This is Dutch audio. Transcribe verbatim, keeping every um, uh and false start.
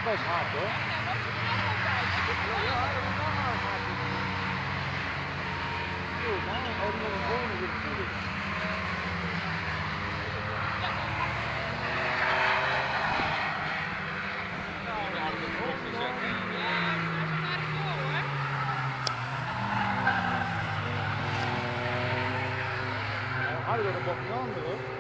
best hard hoor. Ja, dat is nog hard. Ook nog een volgende weer natuurlijk. Harder dan de bocht aan hoor.